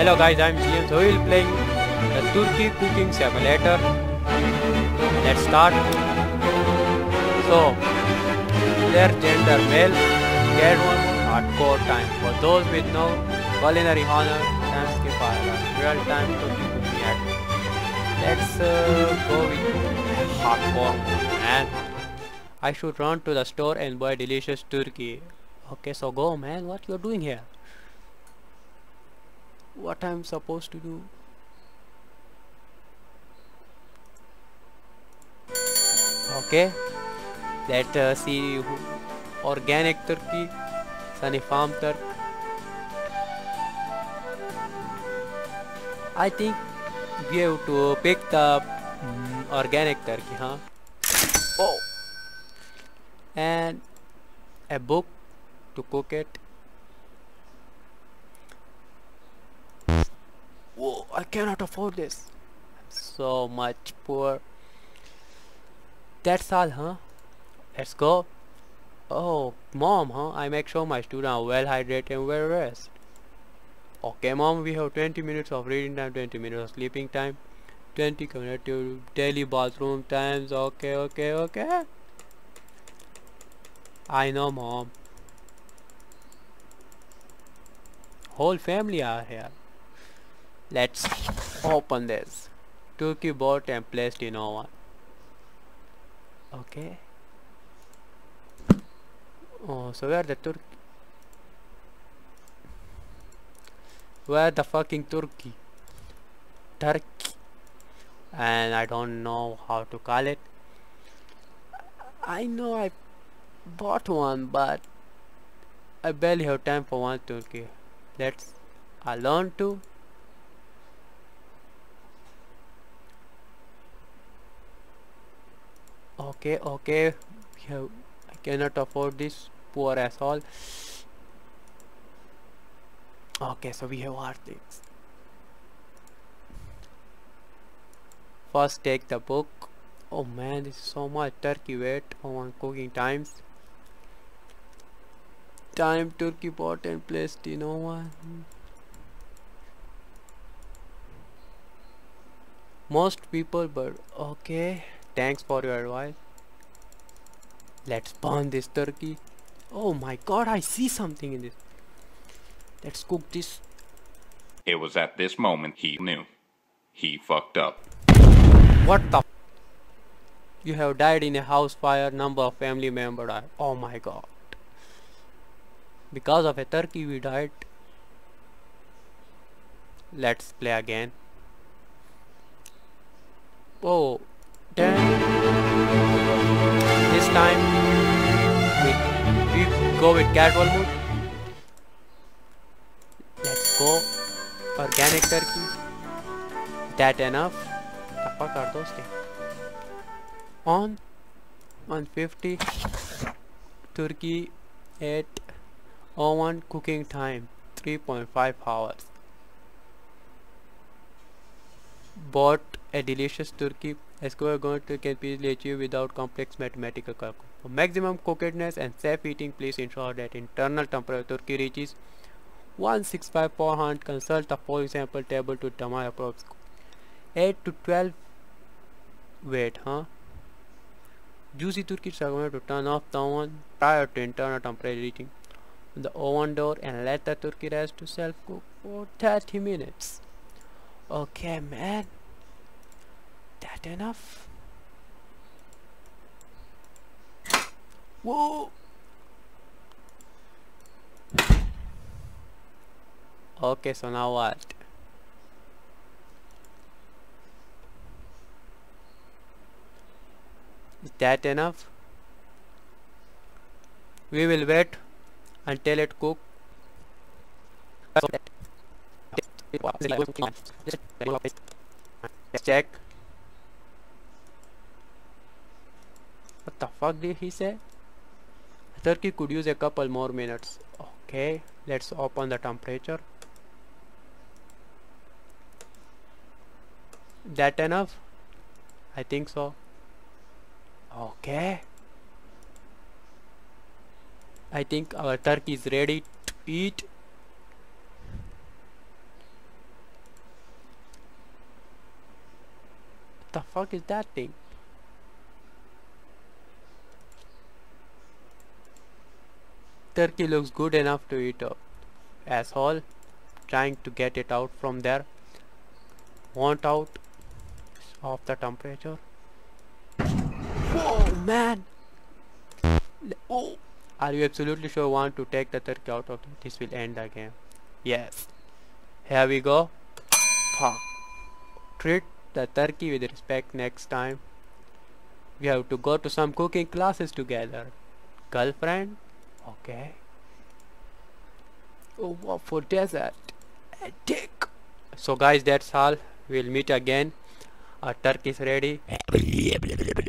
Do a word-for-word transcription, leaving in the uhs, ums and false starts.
Hello guys, I'm G M. So we will playing the Turkey cooking simulator. Let's start. So, their gender male, get one hardcore time. For those with no culinary honor, time skip real time Turkey cooking act. Let's uh, go with hardcore man. I should run to the store and buy delicious turkey. Okay, so go man, what you're doing here? What I'm supposed to do? Okay, let's uh, see who, organic turkey, sunny farm turkey. I think we have to pick the mm, organic turkey, huh? Oh, and a book to cook it. Whoa, I cannot afford this. So much poor. That's all, huh? Let's go. Oh, mom, huh? I make sure my students are well hydrated and well rest. Okay, mom, we have twenty minutes of reading time, twenty minutes of sleeping time, twenty connected daily bathroom times. Okay, okay, okay. I know, mom. Whole family are here. Let's open this. Turkey bought and placed in oven. Okay. Oh, so where the turkey? Where the fucking turkey? Turkey. And I don't know how to call it. I know I bought one, but I barely have time for one turkey. Let's I learn to. Okay, okay. We have, I cannot afford this poor asshole. Okay, so we have our things. First take the book. Oh man, this is so much turkey weight on cooking times. Time turkey bought and placed in oven. Most people, but okay. Thanks for your advice. Let's burn this turkey. Oh my god, I see something in this. Let's cook this. It was at this moment he knew. He fucked up. What the f? You have died in a house fire, number of family members died. Oh my god. Because of a turkey we died. Let's play again. Oh, then this time we, we go with casual mode. Let's go organic turkey. That enough? The fuck are those things? On one fifty turkey at oven cooking time three point five hours. Bought a delicious turkey. A square going to can be easily achieved without complex mathematical calculation. For maximum cookedness and safe eating, please ensure that internal temperature turkey reaches one sixty-five Fahrenheit. Consult the for example table to determine approximate eight to twelve weight, huh? Juicy turkey segment to turn off the oven prior to internal temperature reaching the oven door and let the turkey rest to self cook for thirty minutes. Okay, man. That enough? Whoa! Okay, so now what? Is that enough? We will wait until it cooks. Let's check. What the fuck did he say? Turkey could use a couple more minutes. Okay, let's open the temperature. That enough? I think so. Okay. I think our turkey is ready to eat. The fuck is that thing? Turkey looks good enough to eat up. Asshole. Trying to get it out from there. Want out of the temperature. Whoa, man. Oh. Are you absolutely sure you want to take the turkey out of it? This will end the game. Yes. Here we go. Fuck. Treat the turkey with respect next time. We have to go to some cooking classes together. Girlfriend? Okay. Oh, what for dessert? A dick. So guys, that's all. We'll meet again. Our turkey is ready.